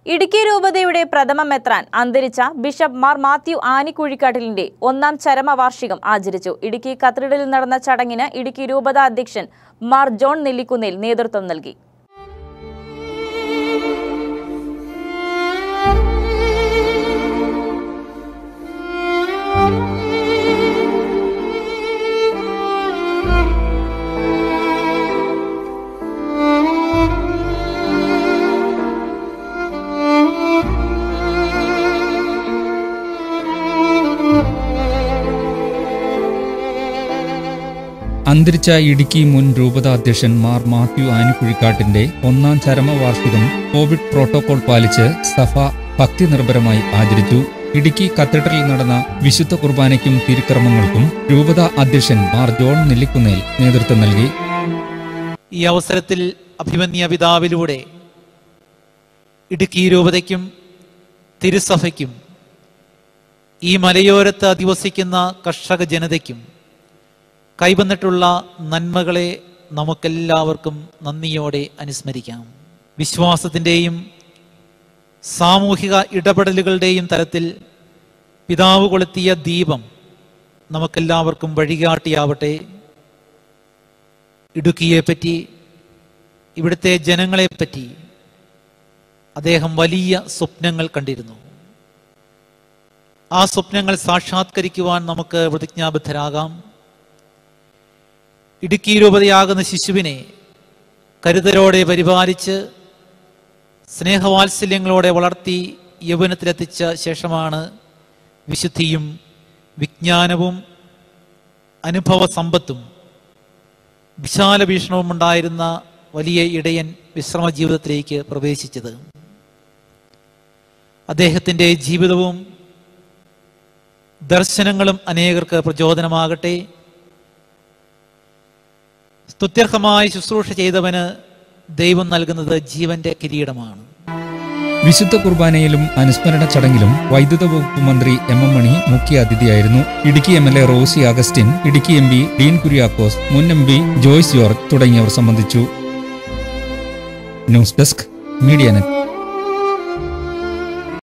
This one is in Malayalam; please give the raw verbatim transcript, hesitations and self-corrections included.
ഇടുക്കി രൂപതയുടെ പ്രഥമ മെത്രാൻ അന്തരിച്ച ബിഷപ്പ് മാർ മാത്യു ആനിക്കുഴിക്കാട്ടിലിന്റെ ഒന്നാം ചരമവാർഷികം ആചരിച്ചു. ഇടുക്കി കത്തീഡ്രലിൽ നടന്ന ചടങ്ങിന് ഇടുക്കി രൂപത അധ്യക്ഷൻ മാർ ജോൺ നെല്ലിക്കുന്നേൽ നേതൃത്വം നൽകി. അന്തരിച്ച ഇടുക്കി മുൻ രൂപത അധ്യക്ഷൻ മാർ മാത്യു ആനിക്കുഴിക്കാട്ടിന്റെ ഒന്നാം ചരമവാർഷികം കോവിഡ് പ്രോട്ടോകോൾ പാലിച്ച് സഭ ഭക്തി നിർഭരമായി ആചരിച്ചു. ഇടുക്കി കത്തീഡ്രലിൽ നടന്ന വിശുദ്ധ കുർബാനയ്ക്കും തിരുക്കർമ്മങ്ങൾക്കും രൂപത അധ്യക്ഷൻ മാർ ജോൺ നെല്ലിക്കുന്നേൽ നേതൃത്വം നൽകി. ഈ അവസരത്തിൽ അഭിമന്യ പിതാവിലൂടെ ഇടുക്കി രൂപതയ്ക്കും തിരുസഭയ്ക്കും ഈ മലയോരത്ത് അധിവസിക്കുന്ന കർഷക ജനതയ്ക്കും കൈവന്നിട്ടുള്ള നന്മകളെ നമുക്കെല്ലാവർക്കും നന്ദിയോടെ അനുസ്മരിക്കാം. വിശ്വാസത്തിൻ്റെയും സാമൂഹിക ഇടപെടലുകളുടെയും തലത്തിൽ പിതാവ് കൊളുത്തിയ ദീപം നമുക്കെല്ലാവർക്കും വഴികാട്ടിയാവട്ടെ. ഇടുക്കിയെപ്പറ്റി, ഇവിടുത്തെ ജനങ്ങളെപ്പറ്റി അദ്ദേഹം വലിയ സ്വപ്നങ്ങൾ കണ്ടിരുന്നു. ആ സ്വപ്നങ്ങൾ സാക്ഷാത്കരിക്കുവാൻ നമുക്ക് പ്രതിജ്ഞാബദ്ധരാകാം. ഇടുക്കി രൂപതയാകുന്ന ശിശുവിനെ കരുതലോടെ പരിപാലിച്ച് സ്നേഹവാത്സല്യങ്ങളോടെ വളർത്തി യൗവനത്തിലെത്തിച്ച ശേഷമാണ് വിശുദ്ധിയും വിജ്ഞാനവും അനുഭവ സമ്പത്തും വിശാല വീക്ഷണവും ഉണ്ടായിരുന്ന വലിയ ഇടയൻ വിശ്രമ ജീവിതത്തിലേക്ക് പ്രവേശിച്ചത്. അദ്ദേഹത്തിൻ്റെ ജീവിതവും ദർശനങ്ങളും അനേകർക്ക് പ്രചോദനമാകട്ടെ. സ്തുത്യർഹമായി ശുശ്രൂഷ ചെയ്തവന് ദൈവം നൽകുന്നത് ജീവന്റെ കിരീടമാണ്. വിശുദ്ധ കുർബാനയിലും അനുസ്മരണ ചടങ്ങിലും വൈദ്യുത വകുപ്പ് മന്ത്രി എം എം മണി മുഖ്യ അതിഥിയായിരുന്നു. Idukki M L A Roshy Augustine, Idukki M P Dean Kuriakose, മുൻ എം പി ജോയ്സ് ജോർജ് തുടങ്ങിയവർ സംബന്ധിച്ചു. News desk media net.